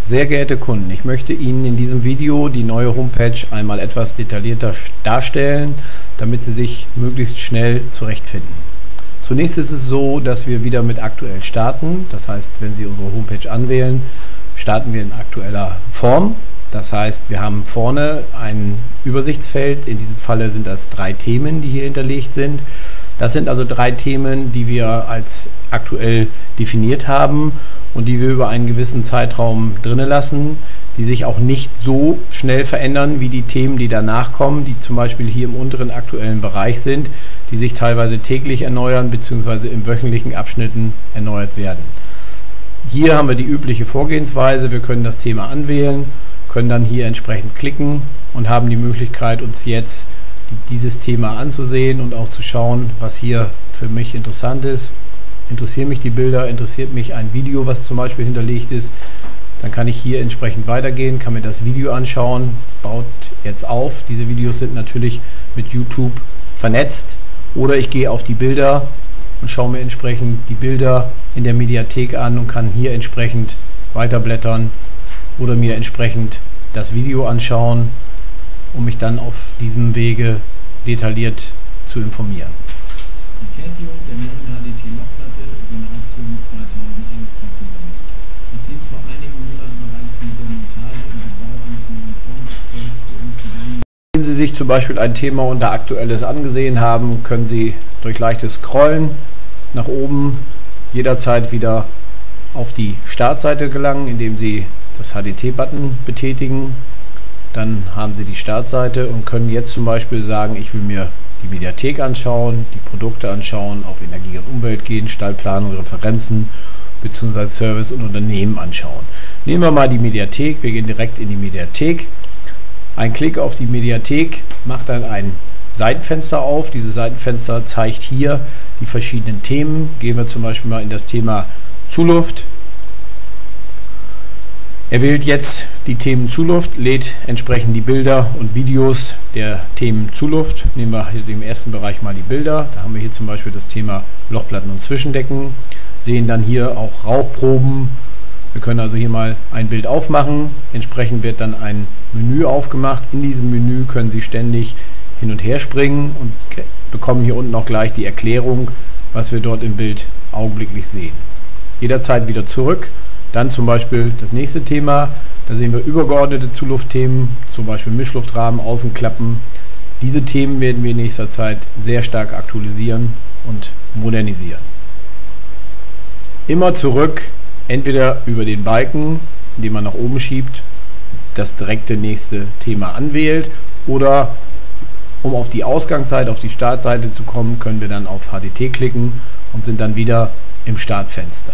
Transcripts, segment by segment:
Sehr geehrte Kunden, ich möchte Ihnen in diesem Video die neue Homepage einmal etwas detaillierter darstellen, damit Sie sich möglichst schnell zurechtfinden. Zunächst ist es so, dass wir wieder mit aktuell starten. Das heißt, wenn Sie unsere Homepage anwählen, starten wir in aktueller Form. Das heißt, wir haben vorne ein Übersichtsfeld. In diesem Falle sind das 3 Themen, die hier hinterlegt sind. Das sind also 3 Themen, die wir als aktuell definiert haben und die wir über einen gewissen Zeitraum drinnen lassen, die sich auch nicht so schnell verändern wie die Themen, die danach kommen, die zum Beispiel hier im unteren aktuellen Bereich sind, die sich teilweise täglich erneuern bzw. in wöchentlichen Abschnitten erneuert werden. Hier haben wir die übliche Vorgehensweise. Wir können das Thema anwählen, können dann hier entsprechend klicken und haben die Möglichkeit, uns jetzt dieses Thema anzusehen und auch zu schauen, was hier für mich interessant ist. Interessieren mich die Bilder, interessiert mich ein Video, was zum Beispiel hinterlegt ist, dann kann ich hier entsprechend weitergehen, kann mir das Video anschauen. Es baut jetzt auf. Diese Videos sind natürlich mit YouTube vernetzt. Oder ich gehe auf die Bilder und schaue mir entsprechend die Bilder in der Mediathek an und kann hier entsprechend weiterblättern oder mir entsprechend das Video anschauen, um mich dann auf diesem Wege detailliert zu informieren. Die Fertigung der neuen HDT-Lochplatte Generation 2011 abgenommen. Nachdem vor einigen Monaten bereits mit der Montage und dem Bau eines neuen Formfahrzeugs für uns begonnen. Wenn Sie sich zum Beispiel ein Thema unter Aktuelles angesehen haben, können Sie durch leichtes Scrollen nach oben jederzeit wieder auf die Startseite gelangen, indem Sie das HDT-Button betätigen. Dann haben Sie die Startseite und können jetzt zum Beispiel sagen, ich will mir die Mediathek anschauen, die Produkte anschauen, auf Energie und Umwelt gehen, Stallplanung, Referenzen bzw. Service und Unternehmen anschauen. Nehmen wir mal die Mediathek, wir gehen direkt in die Mediathek. Ein Klick auf die Mediathek macht dann ein Seitenfenster auf. Dieses Seitenfenster zeigt hier die verschiedenen Themen. Gehen wir zum Beispiel mal in das Thema Zuluft. Er wählt jetzt die Themen Zuluft, lädt entsprechend die Bilder und Videos der Themen Zuluft. Nehmen wir hier im ersten Bereich mal die Bilder. Da haben wir hier zum Beispiel das Thema Lochplatten und Zwischendecken. Sehen dann hier auch Rauchproben. Wir können also hier mal ein Bild aufmachen. Entsprechend wird dann ein Menü aufgemacht. In diesem Menü können Sie ständig hin und her springen und bekommen hier unten auch gleich die Erklärung, was wir dort im Bild augenblicklich sehen. Jederzeit wieder zurück. Dann zum Beispiel das nächste Thema, da sehen wir übergeordnete Zuluftthemen, zum Beispiel Mischluftrahmen, Außenklappen. Diese Themen werden wir in nächster Zeit sehr stark aktualisieren und modernisieren. Immer zurück, entweder über den Balken, indem man nach oben schiebt, das direkte nächste Thema anwählt, oder um auf die Ausgangsseite, auf die Startseite zu kommen, können wir dann auf HDT klicken und sind dann wieder im Startfenster.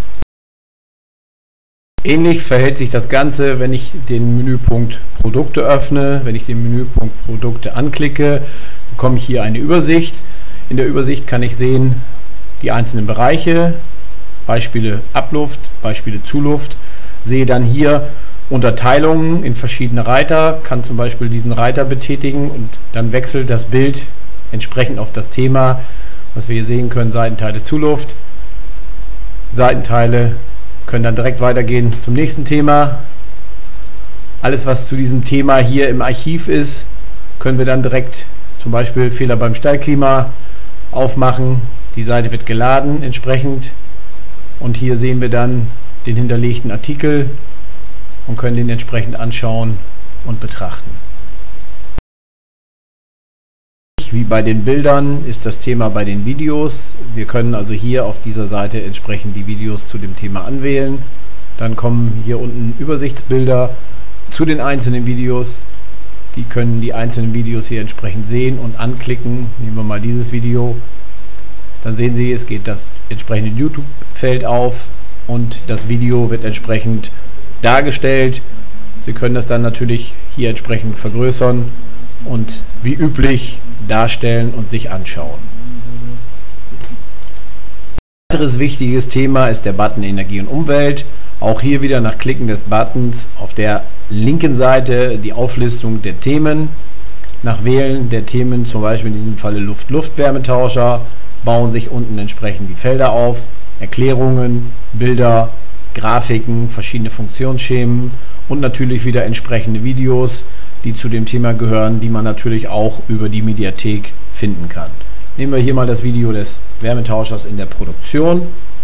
Ähnlich verhält sich das Ganze, wenn ich den Menüpunkt Produkte öffne. Wenn ich den Menüpunkt Produkte anklicke, bekomme ich hier eine Übersicht. In der Übersicht kann ich sehen die einzelnen Bereiche, Beispiele Abluft, Beispiele Zuluft. Sehe dann hier Unterteilungen in verschiedene Reiter, kann zum Beispiel diesen Reiter betätigen und dann wechselt das Bild entsprechend auf das Thema, was wir hier sehen können, Seitenteile Zuluft, Seitenteile, können dann direkt weitergehen zum nächsten Thema. Alles, was zu diesem Thema hier im Archiv ist, können wir dann direkt zum Beispiel Fehler beim Stallklima aufmachen. Die Seite wird geladen entsprechend und hier sehen wir dann den hinterlegten Artikel und können den entsprechend anschauen und betrachten. Wie bei den Bildern ist das Thema bei den Videos. Wir können also hier auf dieser Seite entsprechend die Videos zu dem Thema anwählen. Dann kommen hier unten Übersichtsbilder zu den einzelnen Videos. Die können die einzelnen Videos hier entsprechend sehen und anklicken. Nehmen wir mal dieses Video. Dann sehen Sie, es geht das entsprechende YouTube-Feld auf und das Video wird entsprechend dargestellt. Sie können das dann natürlich hier entsprechend vergrößern und wie üblich darstellen und sich anschauen. Ein weiteres wichtiges Thema ist der Button Energie und Umwelt. Auch hier wieder nach Klicken des Buttons auf der linken Seite die Auflistung der Themen. Nach Wählen der Themen, zum Beispiel in diesem Falle Luft-Luft-Wärmetauscher, bauen sich unten entsprechend die Felder auf, Erklärungen, Bilder Grafiken, verschiedene Funktionsschemen und natürlich wieder entsprechende Videos, die zu dem Thema gehören, die man natürlich auch über die Mediathek finden kann. Nehmen wir hier mal das Video des Wärmetauschers in der Produktion.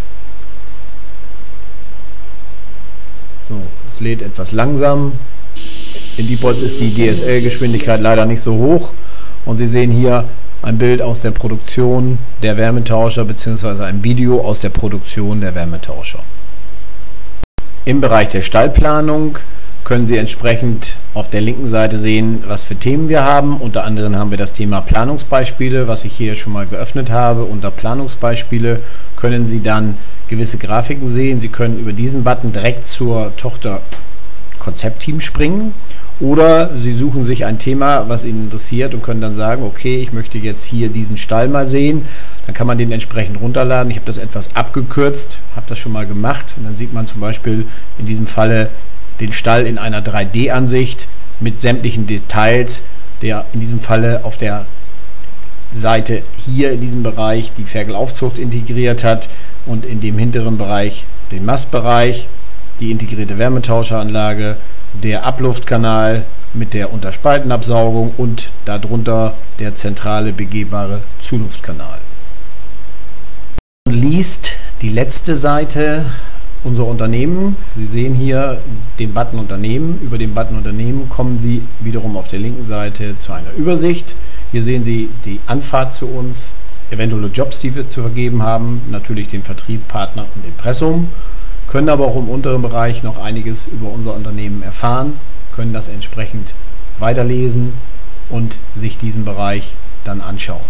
So, es lädt etwas langsam. In Diepholz ist die DSL-Geschwindigkeit leider nicht so hoch und Sie sehen hier ein Bild aus der Produktion der Wärmetauscher bzw. ein Video aus der Produktion der Wärmetauscher. Im Bereich der Stallplanung können Sie entsprechend auf der linken Seite sehen, was für Themen wir haben. Unter anderem haben wir das Thema Planungsbeispiele, was ich hier schon mal geöffnet habe. Unter Planungsbeispiele können Sie dann gewisse Grafiken sehen. Sie können über diesen Button direkt zur Tochter Konzeptteam springen. Oder Sie suchen sich ein Thema, was Ihnen interessiert und können dann sagen, okay, ich möchte jetzt hier diesen Stall mal sehen. Dann kann man den entsprechend runterladen. Ich habe das etwas abgekürzt, habe das schon mal gemacht. Und dann sieht man zum Beispiel in diesem Falle den Stall in einer 3D-Ansicht mit sämtlichen Details, der in diesem Falle auf der Seite hier in diesem Bereich die Ferkelaufzucht integriert hat und in dem hinteren Bereich den Mastbereich, die integrierte Wärmetauscheranlage, der Abluftkanal mit der Unterspaltenabsaugung und darunter der zentrale begehbare Zuluftkanal. Und liest die letzte Seite unser Unternehmen. Sie sehen hier den Button Unternehmen. Über den Button Unternehmen kommen Sie wiederum auf der linken Seite zu einer Übersicht. Hier sehen Sie die Anfahrt zu uns, eventuelle Jobs, die wir zu vergeben haben, natürlich den Vertrieb, Partner und Impressum. Können aber auch im unteren Bereich noch einiges über unser Unternehmen erfahren, können das entsprechend weiterlesen und sich diesen Bereich dann anschauen.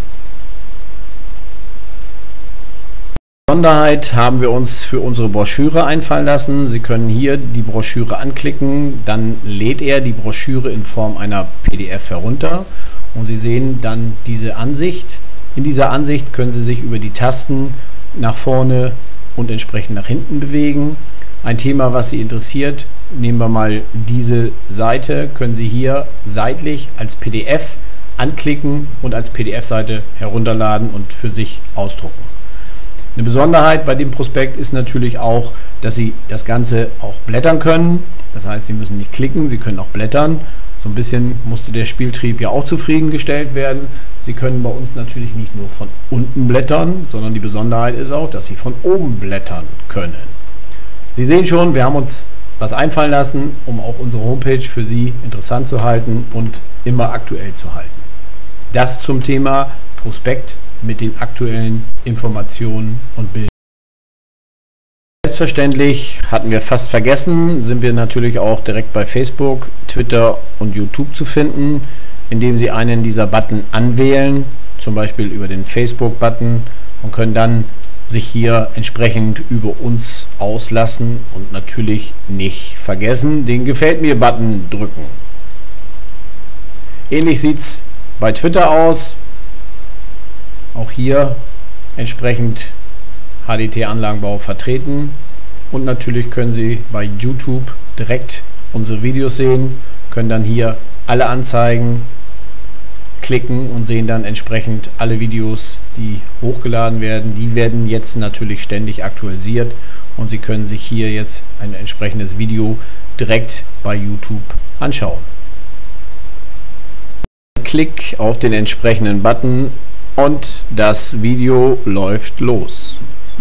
Besonderheit haben wir uns für unsere Broschüre einfallen lassen. Sie können hier die Broschüre anklicken, dann lädt er die Broschüre in Form einer PDF herunter und Sie sehen dann diese Ansicht. In dieser Ansicht können Sie sich über die Tasten nach vorne und entsprechend nach hinten bewegen. Ein Thema, was Sie interessiert, nehmen wir mal diese Seite, können Sie hier seitlich als PDF anklicken und als PDF-Seite herunterladen und für sich ausdrucken. Eine Besonderheit bei dem Prospekt ist natürlich auch, dass Sie das Ganze auch blättern können. Das heißt, Sie müssen nicht klicken, Sie können auch blättern. So ein bisschen musste der Spieltrieb ja auch zufriedengestellt werden. Sie können bei uns natürlich nicht nur von unten blättern, sondern die Besonderheit ist auch, dass Sie von oben blättern können. Sie sehen schon, wir haben uns was einfallen lassen, um auch unsere Homepage für Sie interessant zu halten und immer aktuell zu halten. Das zum Thema Prospekt mit den aktuellen Informationen und Bildern. Selbstverständlich, hatten wir fast vergessen, sind wir natürlich auch direkt bei Facebook, Twitter und YouTube zu finden, indem Sie einen dieser Button anwählen, zum Beispiel über den Facebook-Button, und können dann sich hier entsprechend über uns auslassen und natürlich nicht vergessen, den Gefällt mir-Button drücken. Ähnlich sieht es bei Twitter aus. Auch hier entsprechend HDT-Anlagenbau vertreten und natürlich können Sie bei YouTube direkt unsere Videos sehen, können dann hier alle Anzeigen klicken und sehen dann entsprechend alle Videos, die hochgeladen werden. Die werden jetzt natürlich ständig aktualisiert und Sie können sich hier jetzt ein entsprechendes Video direkt bei YouTube anschauen. Klick auf den entsprechenden Button und das Video läuft los.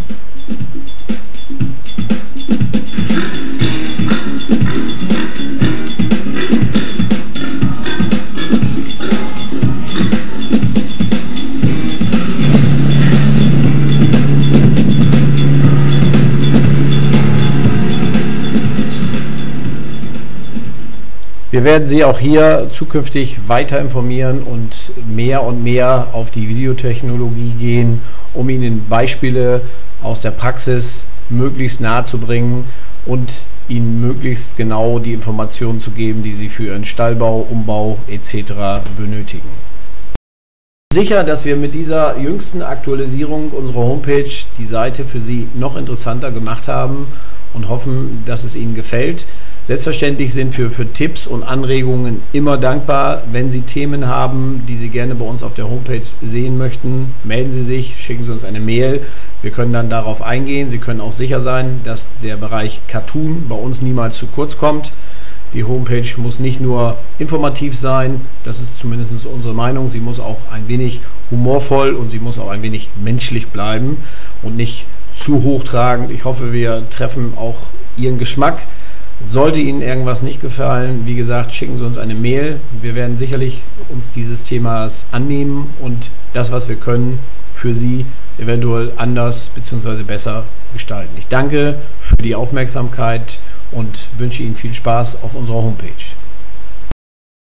Wir werden Sie auch hier zukünftig weiter informieren und mehr auf die Videotechnologie gehen, um Ihnen Beispiele aus der Praxis möglichst nahe zu bringen und Ihnen möglichst genau die Informationen zu geben, die Sie für Ihren Stallbau, Umbau etc. benötigen. Sicher, dass wir mit dieser jüngsten Aktualisierung unserer Homepage die Seite für Sie noch interessanter gemacht haben und hoffen, dass es Ihnen gefällt. Selbstverständlich sind wir für Tipps und Anregungen immer dankbar. Wenn Sie Themen haben, die Sie gerne bei uns auf der Homepage sehen möchten, melden Sie sich, schicken Sie uns eine Mail. Wir können dann darauf eingehen. Sie können auch sicher sein, dass der Bereich Cartoon bei uns niemals zu kurz kommt. Die Homepage muss nicht nur informativ sein, das ist zumindest unsere Meinung, sie muss auch ein wenig humorvoll und sie muss auch ein wenig menschlich bleiben und nicht zu hochtragend. Ich hoffe, wir treffen auch Ihren Geschmack. Sollte Ihnen irgendwas nicht gefallen, wie gesagt, schicken Sie uns eine Mail. Wir werden sicherlich uns dieses Themas annehmen und das, was wir können, für Sie eventuell anders bzw. besser gestalten. Ich danke für die Aufmerksamkeit und wünsche Ihnen viel Spaß auf unserer Homepage.